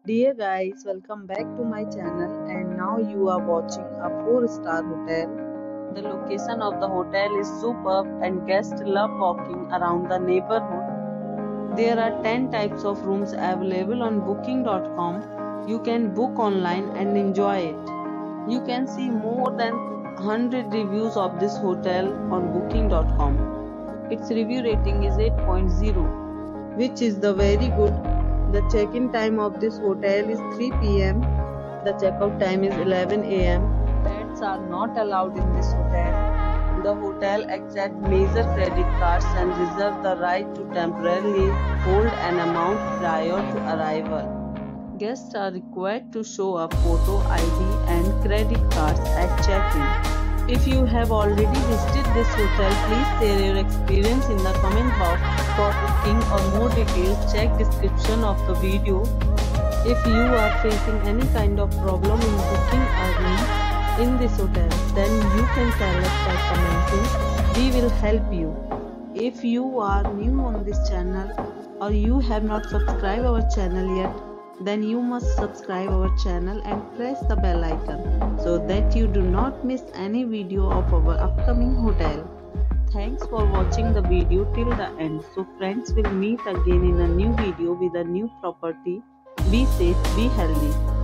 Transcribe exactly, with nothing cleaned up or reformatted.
Dear guys, welcome back to my channel, and now you are watching a four star hotel. The location of the hotel is superb and guests love walking around the neighborhood. There are ten types of rooms available on booking dot com. You can book online and enjoy it. You can see more than one hundred reviews of this hotel on booking dot com. Its review rating is eight point zero, which is the very good. The check-in time of this hotel is three p m The check-out time is eleven a m Pets are not allowed in this hotel. The hotel accepts major credit cards and reserves the right to temporarily hold an amount prior to arrival. Guests are required to show a photo I D and credit cards at check-in. If you have already visited this hotel, please share your experience in the comment box. For booking or more details, check description of the video. If you are facing any kind of problem in booking a room in this hotel, then you can tell us by commenting. We will help you. If you are new on this channel or you have not subscribed our channel yet, then you must subscribe our channel and press the bell icon so that you do not miss any video of our upcoming hotel. Thanks for watching the video till the end. So friends, will meet again in a new video with a new property. Be safe, be healthy.